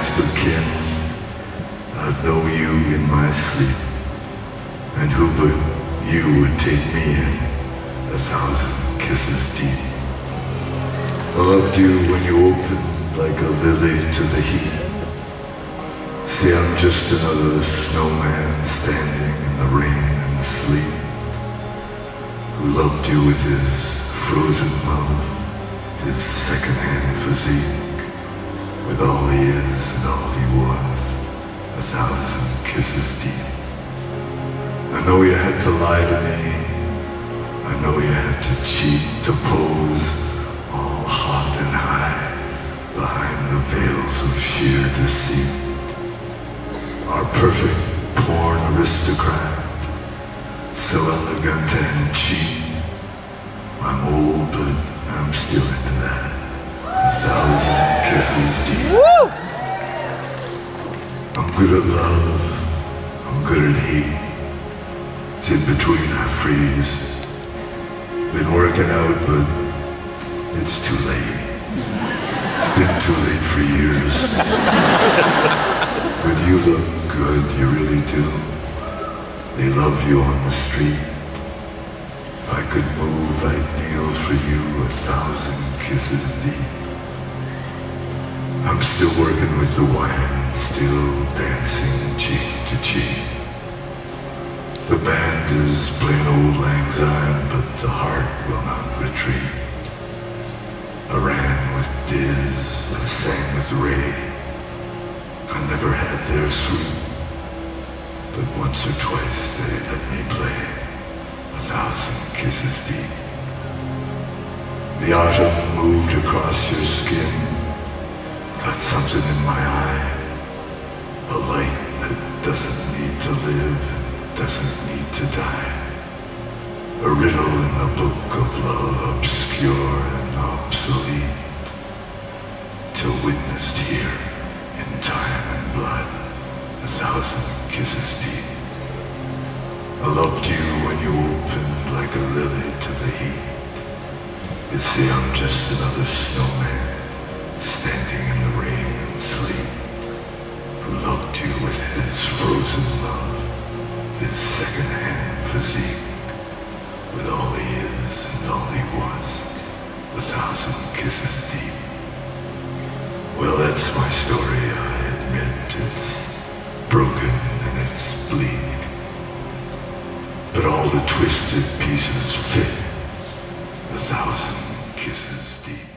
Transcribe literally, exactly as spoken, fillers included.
next of kin. I'd know you in my sleep, and who but you would take me in a thousand kisses deep. I loved you when you opened like a lily to the heat. See, I'm just another snowman standing in the rain and sleet, who loved you with his frozen love, his second-hand physique, with all he is and all he was, a thousand kisses deep. I know you had to lie to me, I know you had to cheat, to pose all hot and high behind the veils of sheer deceit. Our perfect porn aristocrat, so elegant and cheap. I'm old, but I'm still into that, a thousand kisses deep. Woo! I'm good at love, I'm good at hate. It's in between I freeze. Been working out, but it's too late. It's been too late for years. But you look good, you really do. They love you on the street. If I could move, I'd kneel for you a thousand kisses deep. I'm still working with the wine, still dancing cheek to cheek. The band is plain old Lang Syne, but the heart will not retreat. I ran with Diz, I sang with Ray. I never had their sweet, but once or twice they let me play a thousand kisses deep. The autumn moved across your skin, got something in my eye, a light that doesn't need to live, doesn't need to die. A riddle in the book of love, obscure and obsolete, till witnessed here in time and blood, a thousand kisses deep. I loved you when you opened like a lily to the heat. You see, I'm just another snowman standing in the rain and sleet, who loved you with his frozen love, his second-hand physique, with all he is and all he was, a thousand kisses deep. Well, that's my story, I admit. It's broken and it's bleak, but all the twisted pieces fit, a thousand kisses deep.